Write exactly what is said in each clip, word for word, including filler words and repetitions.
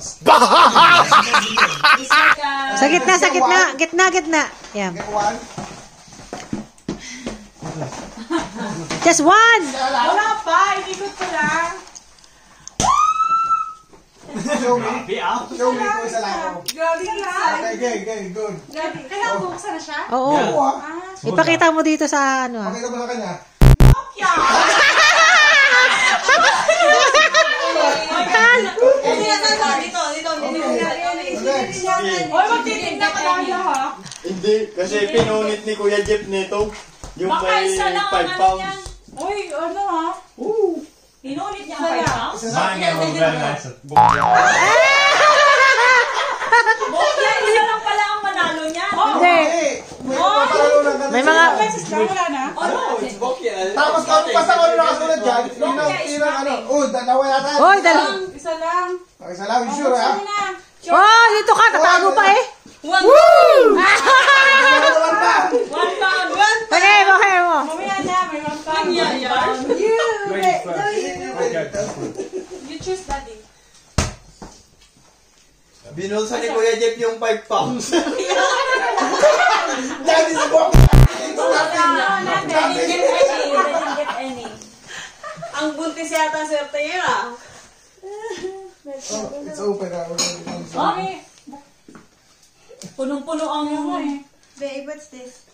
pounds. Sa gitna, sa gitna. Gitna, gitna. Yan. Get one. Just one. Wala pa. Ikikot ko lang. Show me. Show me kung isa lang ako. Grabe ka. Okay, okay, okay, good. Kaya buksan na siya? Oo. Ipakita mo dito sa ano. Pakita mo sa kanya. Bokya! Dito, dito, dito. Oy, magtitignan ka tayo ha? Hindi, kasi pinunit ni Kuya Jeff nito. Yung may five pounds. Uy, ano ha? Oo. Pinunit niya ang five pounds? Bokya. Bokya, isa lang pala ang manalo niya. Hindi. May mga... Wala na? It's bokya. Tapos basta ko na kasunod dyan, ilang ano, oh, dalawa yata. Hoy, dalawa. Isa lang. Okay, salamat, sure ha? Oh, dito ka. Tatago pa eh. One Woo! One pound. One pound. One pound. Okay, okay mo. Mamaya na, may one pound. You, you choose daddy. Binulsa ni Kuya Jeff yung five pounds. Daddy sa bokya. Ito natin. Didn't get any. Didn't get any. Ang buntis yata swerte yun ah. Oh, it's open na. Okay. Punong-puno ang yung Babe, what's this?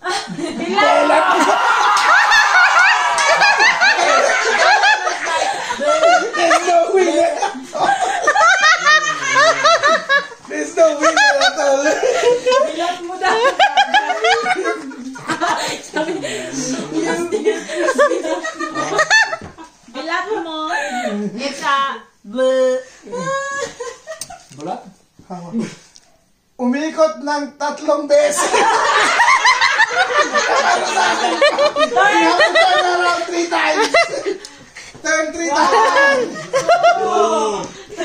There's no winner. There's no winner at all. Bilat mo daw. Bilat mo. It's a Bulat? Umikot ng tatlong beses. You have to turn around three times. Turn three times. Oh.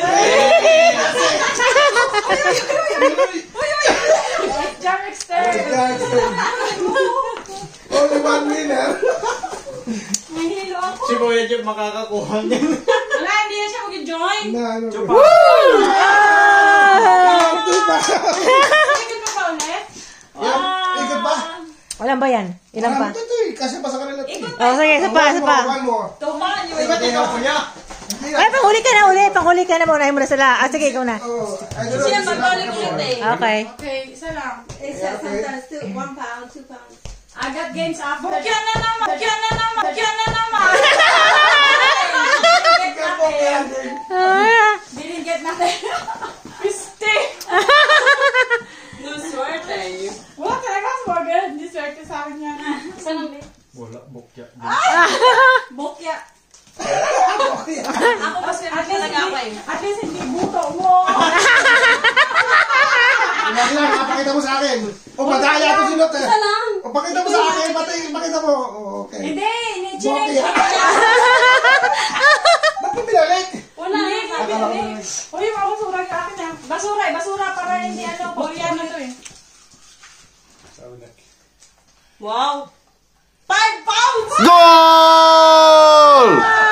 jam extern. Only one winner. Mahilo ako. Si Kuya Jeff makakakuha niyan. Wala, hindi na siya mag-join. Na ano ba? Ikot mo pa ulit? Ikot ba? Walang ba yan? Ilan pa? Ito ito eh. Kasi pa sa kanila. Oh, sige, isa pa, isa pa. One more. Tumaan yung Ikot ikaw kuya. Ay, panghuli ka na uli. Panghuli ka na. Paunahin mo na sila. Ah, sige, ikaw na. Oh, I don't know. Siya magbalik ulit eh. Okay. Okay, isa lang. It's Yeah, okay. sometimes two, one pound, two pounds. I got games after. Bokya na naman! Bokya na naman! Bokya na naman! Didn't get nothing. Piste! No swerte. Wala talaga swerte. Hindi swerte sa akin yan. Saan ang bit? Wala, bokya. Bokya. Okay. Ako mas swerte talaga ako eh. At least hindi buto mo. Wag lang, pakita mo sa akin. O, madaya ito sinot eh. Isa lang. O, pakita mo sa akin. Pati, pakita mo. O, okay. Hindi, ini-check. Ba't mo binalik? Wala. Uy, yung basura ka akin ah. Basura eh, basura para hindi ano, Koreano to eh. Wow! Five pounds! Goal!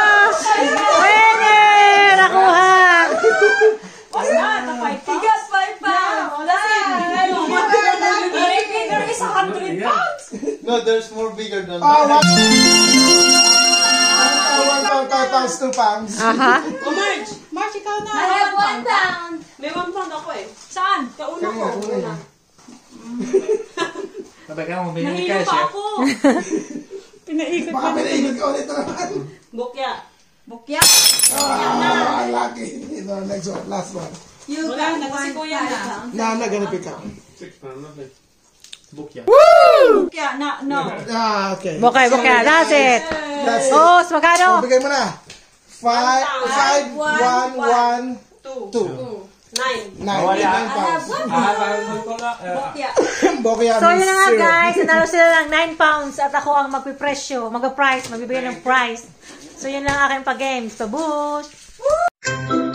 Winner! Nakuha! Wala, ito five pounds. He got five pounds. That's it. Yung winner is one hundred pounds. No, there's more bigger than Oh, one. One pound, five pounds, two pounds. Aha. Oh, Marge. Marge, ikaw na. I have one pound. May one pound ako eh. Saan? Kauna ko. Kanina, Sabi ka mo, Nahilo pa ako. Pinaikot baka pinaikot ka ulit na naman. Bokya. Bokya? Ah, lucky. Ito, next one, last one. You Wala got na, kasi one kuya five na. pounds. Na, na, ganun pick up. Six pounds, nothing. Bokya. Bokya, na, no. Ah, okay. Bokay, bokay. That's it. That's it. Oh, so magkano? So, bigay mo na. Five, five, one, one, Two. two. Nine. Nine, nine pounds. Bokya. Bokya So, yun means na nga zero. guys. Nanalo sila ng nine pounds at ako ang magpipresyo, mag-price, magbibigay ng price. So, yun lang aking pag-games. Pabush!